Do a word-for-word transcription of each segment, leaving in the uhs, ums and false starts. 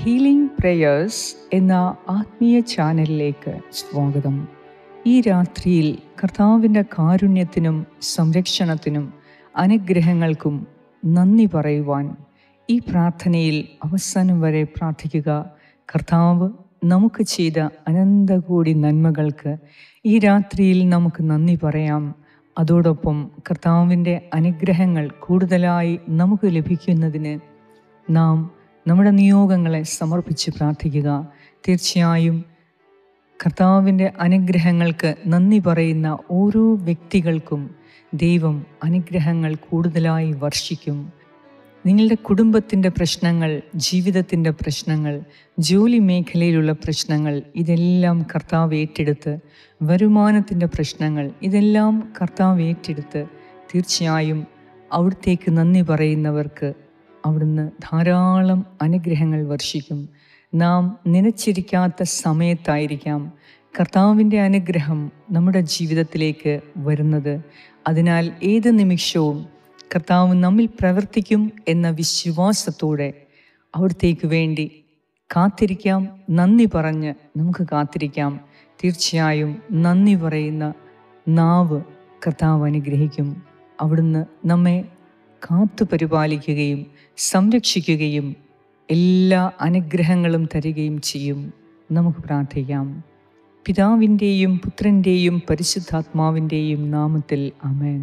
Healing prayers എന്ന ആത്മീയ ചാനലിലേക്ക് സ്വാഗതം. ഈ രാത്രിയിൽ കർത്താവിൻ്റെ കാരുണ്യത്തിനും സംരക്ഷണത്തിനും അനുഗ്രഹങ്ങൾക്കും നന്ദി പറയുവാൻ ഈ പ്രാർത്ഥനയിൽ അവസാനം വരെ പ്രാർത്ഥിക്കുക. കർത്താവ് നമുക്ക് ചെയ്ത അനന്തകോടി നന്മകൾക്ക് ഈ രാത്രിയിൽ നമുക്ക് നന്ദി പറയാം. അതോടൊപ്പം കർത്താവിൻ്റെ അനുഗ്രഹങ്ങൾ കൂടുതലായി നമുക്ക് ലഭിക്കുന്നതിന് നാം നമ്മുടെ നിയോഗങ്ങളെ സമർപ്പിച്ച് പ്രാർത്ഥിക്കുക. തീർച്ചയായും കർത്താവിൻ്റെ അനുഗ്രഹങ്ങൾക്ക് നന്ദി പറയുന്ന ഓരോ വ്യക്തികൾക്കും ദൈവം അനുഗ്രഹങ്ങൾ കൂടുതലായി വർഷിക്കും. നിങ്ങളുടെ കുടുംബത്തിൻ്റെ പ്രശ്നങ്ങൾ, ജീവിതത്തിൻ്റെ പ്രശ്നങ്ങൾ, ജോലി മേഖലയിലുള്ള പ്രശ്നങ്ങൾ, ഇതെല്ലാം കർത്താവ് ഏറ്റെടുത്ത്, വരുമാനത്തിൻ്റെ പ്രശ്നങ്ങൾ, ഇതെല്ലാം കർത്താവ് ഏറ്റെടുത്ത് തീർച്ചയായും അവിടത്തേക്ക് നന്ദി പറയുന്നവർക്ക് അവിടുന്ന് ധാരാളം അനുഗ്രഹങ്ങൾ വർഷിക്കും. നാം നനച്ചിരിക്കാത്ത സമയത്തായിരിക്കാം കർത്താവിൻ്റെ അനുഗ്രഹം നമ്മുടെ ജീവിതത്തിലേക്ക് വരുന്നത്. അതിനാൽ ഏത് നിമിഷവും കർത്താവ് നമ്മിൽ പ്രവർത്തിക്കും എന്ന വിശ്വാസത്തോടെ അവിടത്തേക്ക് വേണ്ടി കാത്തിരിക്കാം. നന്ദി പറഞ്ഞ് നമുക്ക് കാത്തിരിക്കാം. തീർച്ചയായും നന്ദി പറയുന്ന നാവ് കർത്താവ് അനുഗ്രഹിക്കും. അവിടുന്ന് നമ്മെ കാത്തു പരിപാലിക്കുകയും സംരക്ഷിക്കുകയും എല്ലാ അനുഗ്രഹങ്ങളും തരികയും ചെയ്യും. നമുക്ക് പ്രാർത്ഥിക്കാം. പിതാവിൻ്റെയും പുത്രൻ്റെയും പരിശുദ്ധാത്മാവിൻ്റെയും നാമത്തിൽ ആമേൻ.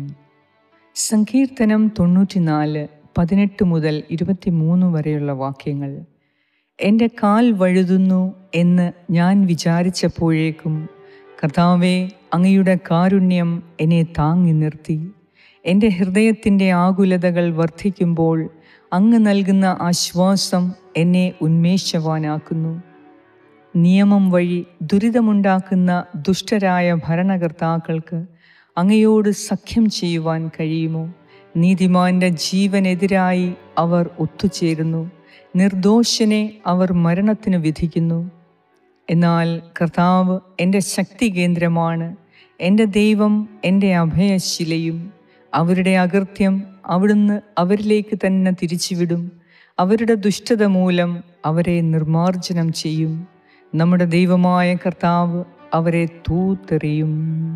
സങ്കീർത്തനം തൊണ്ണൂറ്റിനാല് പതിനെട്ട് മുതൽ ഇരുപത്തി മൂന്ന് വരെയുള്ള വാക്യങ്ങൾ. എൻ്റെ കാൽ വഴുതുന്നു എന്ന് ഞാൻ വിചാരിച്ചപ്പോഴേക്കും കർത്താവേ, അങ്ങയുടെ കാരുണ്യം എന്നെ താങ്ങി നിർത്തി. എൻ്റെ ഹൃദയത്തിൻ്റെ ആകുലതകൾ വർദ്ധിക്കുമ്പോൾ അങ്ങ് നൽകുന്ന ആശ്വാസം എന്നെ ഉന്മേഷവാനാക്കുന്നു. നിയമം വഴി ദുരിതമുണ്ടാക്കുന്ന ദുഷ്ടരായ ഭരണകർത്താക്കൾക്ക് അങ്ങയോട് സഖ്യം ചെയ്യുവാൻ കഴിയുമോ? നീതിമാന്റെ ജീവനെതിരായി അവർ ഒത്തുചേരുന്നു, നിർദോഷനെ അവർ മരണത്തിന് വിധിക്കുന്നു. എന്നാൽ കർത്താവ് എൻ്റെ ശക്തി കേന്ദ്രമാണ്, എൻ്റെ ദൈവം എൻ്റെ അഭയശിലയും. അവരുടെ അകൃത്യം അവിടുന്ന് അവരിലേക്ക് തന്നെ തിരിച്ചുവിടും. അവരുടെ ദുഷ്ടത മൂലം അവരെ നിർമാർജനം ചെയ്യും. നമ്മുടെ ദൈവമായ കർത്താവ് അവരെ തൂത്തെറിയും.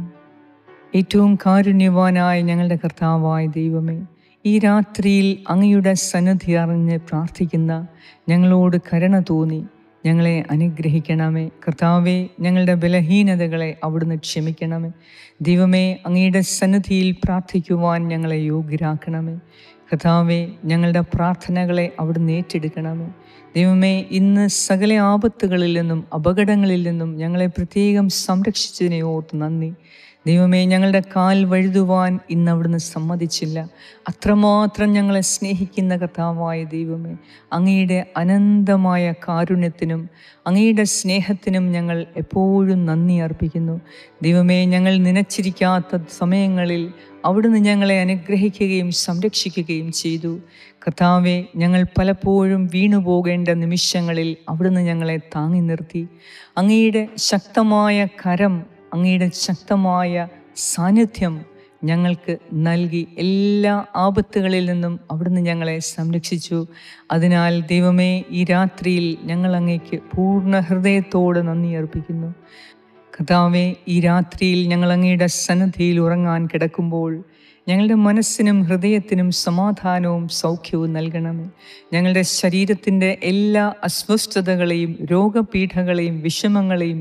ഏറ്റവും കാരുണ്യവാനായ ഞങ്ങളുടെ കർത്താവായ ദൈവമേ, ഈ രാത്രിയിൽ അങ്ങയുടെ സന്നിധി അറിഞ്ഞ് പ്രാർത്ഥിക്കുന്ന ഞങ്ങളോട് കരുണ തോന്നി ഞങ്ങളെ അനുഗ്രഹിക്കണമേ. കർത്താവേ, ഞങ്ങളുടെ ബലഹീനതകളെ അവിടുന്ന് ക്ഷമിക്കണമേ. ദൈവമേ, അങ്ങയുടെ സന്നിധിയിൽ പ്രാർത്ഥിക്കുവാൻ ഞങ്ങളെ യോഗ്യരാക്കണമേ. കർത്താവേ, ഞങ്ങളുടെ പ്രാർത്ഥനകളെ അവിടുന്ന് ഏറ്റെടുക്കണമേ. ദൈവമേ, ഇന്ന് സകല ആപത്തുകളിൽ നിന്നും അപകടങ്ങളിൽ നിന്നും ഞങ്ങളെ പ്രത്യേകം സംരക്ഷിച്ചതിനെ ഓർത്ത് നന്ദി. ദൈവമേ, ഞങ്ങളുടെ കാൽ വഴുതുവാൻ ഇന്ന് അവിടുന്ന് സമ്മതിച്ചില്ല. അത്രമാത്രം ഞങ്ങളെ സ്നേഹിക്കുന്ന കർത്താവായ ദൈവമേ, അങ്ങയുടെ അനന്തമായ കാരുണ്യത്തിനും അങ്ങയുടെ സ്നേഹത്തിനും ഞങ്ങൾ എപ്പോഴും നന്ദി അർപ്പിക്കുന്നു. ദൈവമേ, ഞങ്ങൾ നനച്ചിരിക്കാത്ത സമയങ്ങളിൽ അവിടുന്ന് ഞങ്ങളെ അനുഗ്രഹിക്കുകയും സംരക്ഷിക്കുകയും ചെയ്തു. കർത്താവെ, ഞങ്ങൾ പലപ്പോഴും വീണുപോകേണ്ട നിമിഷങ്ങളിൽ അവിടുന്ന് ഞങ്ങളെ താങ്ങി നിർത്തി. അങ്ങയുടെ ശക്തമായ കരം, അങ്ങയുടെ ശക്തമായ സാന്നിധ്യം ഞങ്ങൾക്ക് നൽകി എല്ലാ ആപത്തുകളിൽ നിന്നും അവിടുന്ന് ഞങ്ങളെ സംരക്ഷിച്ചു. അതിനാൽ ദൈവമേ, ഈ രാത്രിയിൽ ഞങ്ങൾ അങ്ങേക്ക് പൂർണ്ണ ഹൃദയത്തോട് നന്ദി അർപ്പിക്കുന്നു. കർത്താവേ, ഈ രാത്രിയിൽ ഞങ്ങൾ അങ്ങയുടെ സന്നിധിയിൽ ഉറങ്ങാൻ കിടക്കുമ്പോൾ ഞങ്ങളുടെ മനസ്സിനും ഹൃദയത്തിനും സമാധാനവും സൗഖ്യവും നൽകണമേ. ഞങ്ങളുടെ ശരീരത്തിൻ്റെ എല്ലാ അസ്വസ്ഥതകളെയും രോഗപീഠകളെയും വിഷമങ്ങളെയും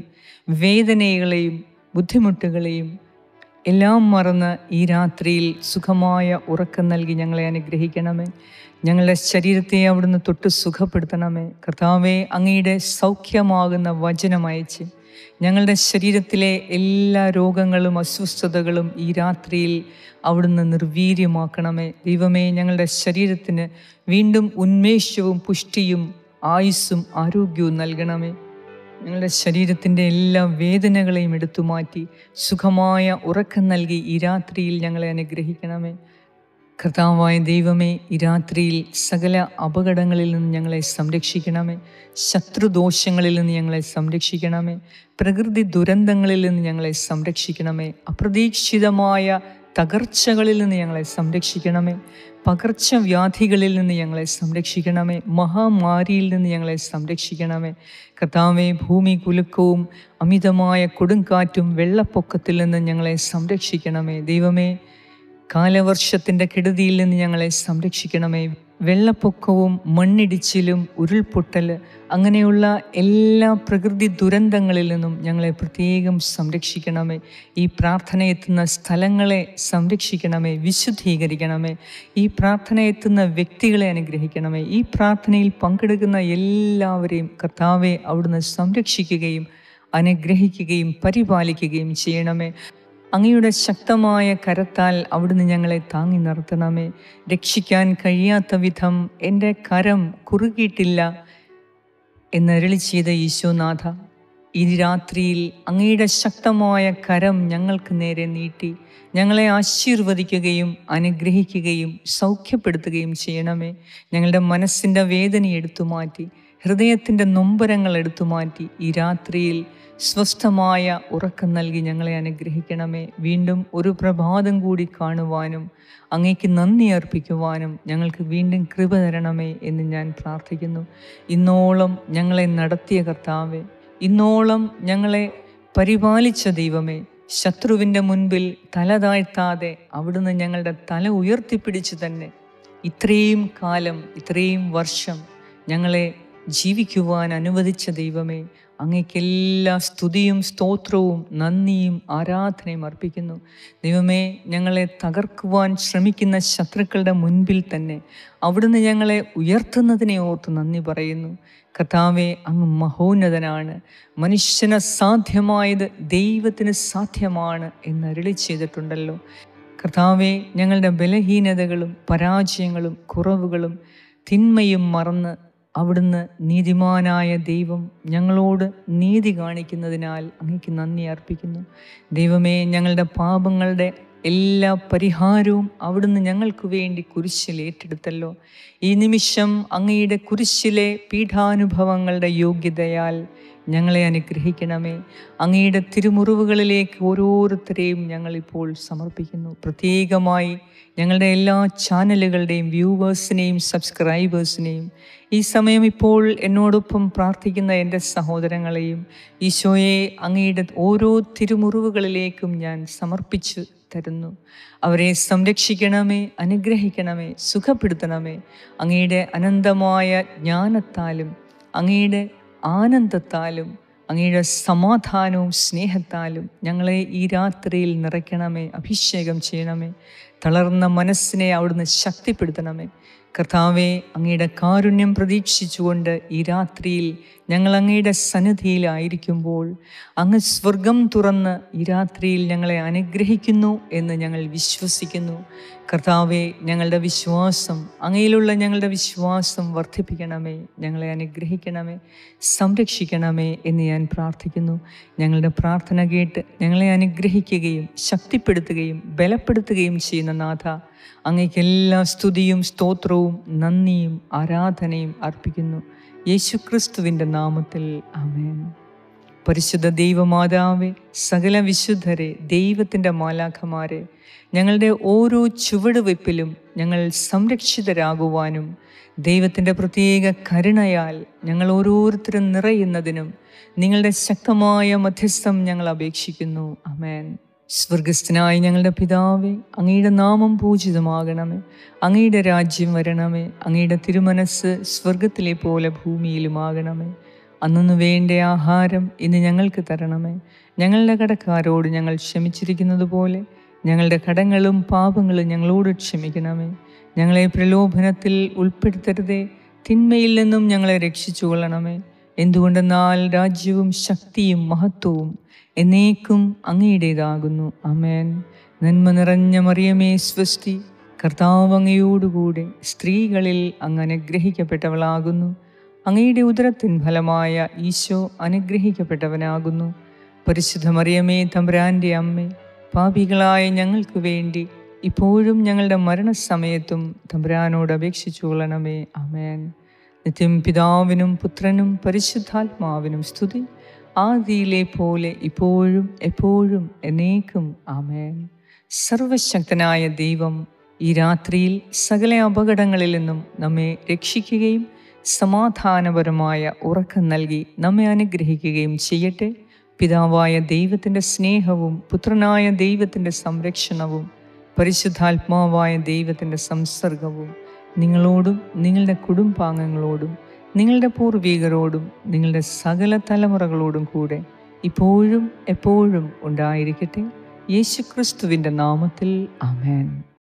വേദനകളെയും ബുദ്ധിമുട്ടുകളെയും എല്ലാം മറന്ന് ഈ രാത്രിയിൽ സുഖമായ ഉറക്കം നൽകി ഞങ്ങളെ അനുഗ്രഹിക്കണമേ. ഞങ്ങളുടെ ശരീരത്തെ അവിടുന്ന് തൊട്ട് സുഖപ്പെടുത്തണമേ. കർത്താവേ, അങ്ങയുടെ സൗഖ്യമാകുന്ന വചനം അയച്ച് ഞങ്ങളുടെ ശരീരത്തിലെ എല്ലാ രോഗങ്ങളും അസ്വസ്ഥതകളും ഈ രാത്രിയിൽ അവിടുന്ന് നിർവീര്യമാക്കണമേ. ദൈവമേ, ഞങ്ങളുടെ ശരീരത്തിന് വീണ്ടും ഉന്മേഷവും പുഷ്ടിയും ആയുസ്സും ആരോഗ്യവും നൽകണമേ. ഞങ്ങളുടെ ശരീരത്തിൻ്റെ എല്ലാ വേദനകളെയും എടുത്തു മാറ്റി സുഖമായ ഉറക്കം നൽകി ഈ രാത്രിയിൽ ഞങ്ങളെ അനുഗ്രഹിക്കണമേ. കർത്താവായ ദൈവമേ, ഈ രാത്രിയിൽ സകല അപകടങ്ങളിൽ നിന്ന് ഞങ്ങളെ സംരക്ഷിക്കണമേ. ശത്രുദോഷങ്ങളിൽ നിന്ന് ഞങ്ങളെ സംരക്ഷിക്കണമേ. പ്രകൃതി ദുരന്തങ്ങളിൽ നിന്ന് ഞങ്ങളെ സംരക്ഷിക്കണമേ. അപ്രതീക്ഷിതമായ തകർച്ചകളിൽ നിന്ന് ഞങ്ങളെ സംരക്ഷിക്കണമേ. പകർച്ചവ്യാധികളിൽ നിന്ന് ഞങ്ങളെ സംരക്ഷിക്കണമേ. മഹാമാരിയിൽ നിന്ന് ഞങ്ങളെ സംരക്ഷിക്കണമേ. കർത്താവേ, ഭൂമി കുലുക്കവും അമിതമായ കൊടുങ്കാറ്റും വെള്ളപ്പൊക്കത്തിൽ നിന്ന് ഞങ്ങളെ സംരക്ഷിക്കണമേ. ദൈവമേ, കാലവർഷത്തിൻ്റെ കെടുതിയിൽ നിന്ന് ഞങ്ങളെ സംരക്ഷിക്കണമേ. വെള്ളപ്പൊക്കവും മണ്ണിടിച്ചിലും ഉരുൾപൊട്ടൽ അങ്ങനെയുള്ള എല്ലാ പ്രകൃതി ദുരന്തങ്ങളിൽ നിന്നും ഞങ്ങളെ പ്രത്യേകം സംരക്ഷിക്കണമേ. ഈ പ്രാർത്ഥന എത്തുന്ന സ്ഥലങ്ങളെ സംരക്ഷിക്കണമേ, വിശുദ്ധീകരിക്കണമേ. ഈ പ്രാർത്ഥന എത്തുന്ന വ്യക്തികളെ അനുഗ്രഹിക്കണമേ. ഈ പ്രാർത്ഥനയിൽ പങ്കെടുക്കുന്ന എല്ലാവരെയും കർത്താവെ അവിടുന്ന് സംരക്ഷിക്കുകയും അനുഗ്രഹിക്കുകയും പരിപാലിക്കുകയും ചെയ്യണമേ. അങ്ങയുടെ ശക്തമായ കരത്താൽ അവിടുന്ന് ഞങ്ങളെ താങ്ങി നിർത്തണമേ. രക്ഷിക്കാൻ കഴിയാത്ത വിധം എൻ്റെ കരം കുറുകിയിട്ടില്ല എന്നരുളി ചെയ്ത ഈശോനാഥ, ഈ രാത്രിയിൽ അങ്ങയുടെ ശക്തമായ കരം ഞങ്ങൾക്ക് നേരെ നീട്ടി ഞങ്ങളെ ആശീർവദിക്കുകയും അനുഗ്രഹിക്കുകയും സൗഖ്യപ്പെടുത്തുകയും ചെയ്യണമേ. ഞങ്ങളുടെ മനസ്സിൻ്റെ വേദന എടുത്തു മാറ്റി, ഹൃദയത്തിൻ്റെ നൊമ്പരങ്ങൾ എടുത്തു മാറ്റി ഈ രാത്രിയിൽ സ്വസ്ഥമായ ഉറക്കം നൽകി ഞങ്ങളെ അനുഗ്രഹിക്കണമേ. വീണ്ടും ഒരു പ്രഭാതം കൂടി കാണുവാനും അങ്ങേക്ക് നന്ദി അർപ്പിക്കുവാനും ഞങ്ങൾക്ക് വീണ്ടും കൃപ തരണമേ എന്ന് ഞാൻ പ്രാർത്ഥിക്കുന്നു. ഇന്നോളം ഞങ്ങളെ നടത്തിയ കർത്താവേ, ഇന്നോളം ഞങ്ങളെ പരിപാലിച്ച ദൈവമേ, ശത്രുവിൻ്റെ മുൻപിൽ തല താഴ്ത്താതെ അവിടുന്ന് ഞങ്ങളുടെ തല ഉയർത്തിപ്പിടിച്ച് തന്നെ ഇത്രയും കാലം ഇത്രയും വർഷം ഞങ്ങളെ ജീവിക്കുവാൻ അനുവദിച്ച ദൈവമേ, അങ്ങേക്കെല്ലാ സ്തുതിയും സ്തോത്രവും നന്ദിയും ആരാധനയും അർപ്പിക്കുന്നു. ദൈവമേ, ഞങ്ങളെ തകർക്കുവാൻ ശ്രമിക്കുന്ന ശത്രുക്കളുടെ മുൻപിൽ തന്നെ അവിടുന്ന് ഞങ്ങളെ ഉയർത്തുന്നതിനെ ഓർത്ത് നന്ദി പറയുന്നു. കർത്താവേ, അങ്ങ് മഹോന്നതനാണ്. മനുഷ്യന് സാധ്യമായത് ദൈവത്തിന് സാധ്യമാണ് എന്ന് അരുളി ചെയ്തിട്ടുണ്ടല്ലോ. കർത്താവേ, ഞങ്ങളുടെ ബലഹീനതകളും പരാജയങ്ങളും കുറവുകളും തിന്മയും മറന്ന് അവിടുന്ന് നീതിമാനായ ദൈവം ഞങ്ങളോട് നീതി കാണിക്കുന്നതിനാൽ അങ്ങേക്ക് നന്ദി അർപ്പിക്കുന്നു. ദൈവമേ, ഞങ്ങളുടെ പാപങ്ങളുടെ എല്ലാ പരിഹാരവും അവിടുന്ന് ഞങ്ങൾക്ക് വേണ്ടി കുരിശിൽ ഏറ്റെടുത്തല്ലോ. ഈ നിമിഷം അങ്ങയുടെ കുരിശിലെ പീഠാനുഭവങ്ങളുടെ യോഗ്യതയാൽ ഞങ്ങളെ അനുഗ്രഹിക്കണമേ. അങ്ങയുടെ തിരുമുറിവുകളിലേക്ക് ഓരോരുത്തരെയും ഞങ്ങളിപ്പോൾ സമർപ്പിക്കുന്നു. പ്രത്യേകമായി ഞങ്ങളുടെ എല്ലാ ചാനലുകളുടെയും വ്യൂവേഴ്സിനെയും സബ്സ്ക്രൈബേഴ്സിനെയും ഈ സമയം ഇപ്പോൾ എന്നോടൊപ്പം പ്രാർത്ഥിക്കുന്ന എൻ്റെ സഹോദരങ്ങളെയും ഈശോയെ അങ്ങയുടെ ഓരോ തിരുമുറിവുകളിലേക്കും ഞാൻ സമർപ്പിച്ചു തരുന്നു. അവരെ സംരക്ഷിക്കണമേ, അനുഗ്രഹിക്കണമേ, സുഖപ്പെടുത്തണമേ. അങ്ങയുടെ അനന്തമായ ജ്ഞാനത്താലും അങ്ങയുടെ ആനന്ദത്താലും അങ്ങയുടെ സമാധാനവും സ്നേഹത്താലും ഞങ്ങളെ ഈ രാത്രിയിൽ നിറയ്ക്കണമേ, അഭിഷേകം ചെയ്യണമേ. തളർന്ന മനസ്സിനെ അവിടുന്ന് ശക്തിപ്പെടുത്തണമേ. കർത്താവെ, അങ്ങയുടെ കാരുണ്യം പ്രതീക്ഷിച്ചുകൊണ്ട് ഈ രാത്രിയിൽ ഞങ്ങൾ അങ്ങയുടെ സന്നിധിയിലായിരിക്കുമ്പോൾ അങ്ങ് സ്വർഗം തുറന്ന് ഈ രാത്രിയിൽ ഞങ്ങളെ അനുഗ്രഹിക്കുന്നു എന്ന് ഞങ്ങൾ വിശ്വസിക്കുന്നു. കർത്താവെ, ഞങ്ങളുടെ വിശ്വാസം അങ്ങയിലുള്ള ഞങ്ങളുടെ വിശ്വാസം വർദ്ധിപ്പിക്കണമേ, ഞങ്ങളെ അനുഗ്രഹിക്കണമേ, സംരക്ഷിക്കണമേ എന്ന് ഞാൻ പ്രാർത്ഥിക്കുന്നു. ഞങ്ങളുടെ പ്രാർത്ഥന കേട്ട് ഞങ്ങളെ അനുഗ്രഹിക്കുകയും ശക്തിപ്പെടുത്തുകയും ബലപ്പെടുത്തുകയും ചെയ്യുന്ന നാഥ, അങ്ങേക്ക് എല്ലാ സ്തുതിയും സ്തോത്രവും നന്ദിയും ആരാധനയും അർപ്പിക്കുന്നു. യേശുക്രിസ്തുവിൻ്റെ നാമത്തിൽ ആമേൻ. പരിശുദ്ധ ദൈവമാതാവേ, സകല വിശുദ്ധരെ, ദൈവത്തിൻ്റെ മാലാഖമാരെ, ഞങ്ങളുടെ ഓരോ ചുവടുവയ്പ്പിലും ഞങ്ങൾ സംരക്ഷിതരാകുവാനും ദൈവത്തിൻ്റെ പ്രത്യേക കരുണയാൽ ഞങ്ങൾ ഓരോരുത്തരും നിറയുന്നതിനും നിങ്ങളുടെ ശക്തമായ മധ്യസ്ഥം ഞങ്ങൾ അപേക്ഷിക്കുന്നു. ആമേൻ. സ്വർഗസ്ഥനായ ഞങ്ങളുടെ പിതാവേ, അങ്ങയുടെ നാമം പൂജിതമാകണമേ, അങ്ങയുടെ രാജ്യം വരണമേ, അങ്ങയുടെ തിരുമനസ്സ് സ്വർഗത്തിലെ പോലെ ഭൂമിയിലുമാകണമേ. അന്നു വേണ്ട ആഹാരം ഇന്ന് ഞങ്ങൾക്ക് തരണമേ. ഞങ്ങളുടെ കടക്കാരോട് ഞങ്ങൾ ക്ഷമിച്ചിരിക്കുന്നത് പോലെ ഞങ്ങളുടെ കടങ്ങളും പാപങ്ങളും ഞങ്ങളോട് ക്ഷമിക്കണമേ. ഞങ്ങളെ പ്രലോഭനത്തിൽ ഉൾപ്പെടുത്തരുതേ, തിന്മയിൽ നിന്നും ഞങ്ങളെ രക്ഷിച്ചു കൊള്ളണമേ. എന്തുകൊണ്ടെന്നാൽ രാജ്യവും ശക്തിയും മഹത്വവും എന്നേക്കും അങ്ങയുടേതാകുന്നു. ആമേൻ. നന്മ നിറഞ്ഞ മറിയമേ സ്വസ്തി, കർത്താവ് അങ്ങയോടുകൂടെ സ്ത്രീകളിൽ അങ്ങ് അനുഗ്രഹിക്കപ്പെട്ടവളാകുന്നു. അങ്ങയുടെ ഉദരത്തിൻ ഫലമായ ഈശോ അനുഗ്രഹിക്കപ്പെട്ടവനാകുന്നു. പരിശുദ്ധ മറിയമേ, തമ്പുരാൻ്റെ അമ്മേ, പാപികളായ ഞങ്ങൾക്ക് വേണ്ടി ഇപ്പോഴും ഞങ്ങളുടെ മരണസമയത്തും തമ്പുരാനോട് അപേക്ഷിച്ചു കൊള്ളണമേ. ആമേൻ. നിത്യം പിതാവിനും പുത്രനും പരിശുദ്ധാത്മാവിനും സ്തുതി, ആദിയിലെ പോലെ ഇപ്പോഴും എപ്പോഴും എന്നേക്കും. ആമേൻ. സർവശക്തനായ ദൈവം ഈ രാത്രിയിൽ സകല അപകടങ്ങളിൽ നിന്നും നമ്മെ രക്ഷിക്കുകയും സമാധാനപരമായ ഉറക്കം നൽകി നമ്മെ അനുഗ്രഹിക്കുകയും ചെയ്യട്ടെ. പിതാവായ ദൈവത്തിൻ്റെ സ്നേഹവും പുത്രനായ ദൈവത്തിൻ്റെ സംരക്ഷണവും പരിശുദ്ധാത്മാവായ ദൈവത്തിൻ്റെ സംസർഗവും നിങ്ങളോടും നിങ്ങളുടെ കുടുംബാംഗങ്ങളോടും നിങ്ങളുടെ പൂർവികരോടും നിങ്ങളുടെ സകല തലമുറകളോടും കൂടെ ഇപ്പോഴും എപ്പോഴും ഉണ്ടായിരിക്കട്ടെ. യേശുക്രിസ്തുവിൻ്റെ നാമത്തിൽ ആമേൻ.